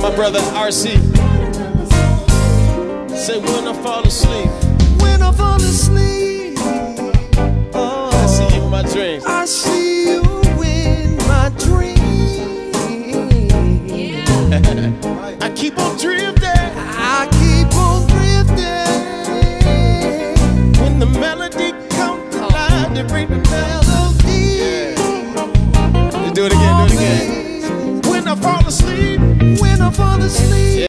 my brother RC. Say when I fall asleep. When I fall asleep, oh, I see you in my dreams. I see you in my dreams. I keep on drifting. I keep on drifting. When the melody comes alive, they bring the melody. Yeah. Do it again, do it again. When I fall asleep. When I fall asleep.